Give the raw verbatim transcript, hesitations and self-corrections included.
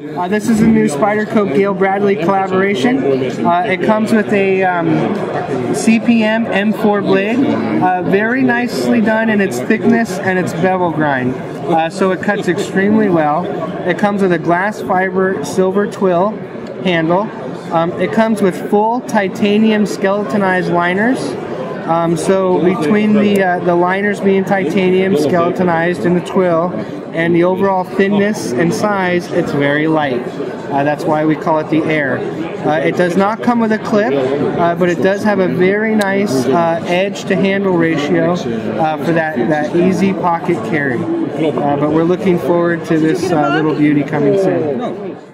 Uh, this is a new Spyderco Gale Bradley collaboration. Uh, it comes with a um, C P M M four blade, uh, very nicely done in its thickness and its bevel grind. Uh, so it cuts extremely well. It comes with a glass fiber silver twill handle. Um, it comes with full titanium skeletonized liners. Um, so between the uh, the liners being titanium skeletonized and the twill, and the overall thinness and size, it's very light. Uh, that's why we call it the Air. Uh, it does not come with a clip, uh, but it does have a very nice uh, edge to handle ratio uh, for that, that easy pocket carry. Uh, but we're looking forward to this uh, little beauty coming soon.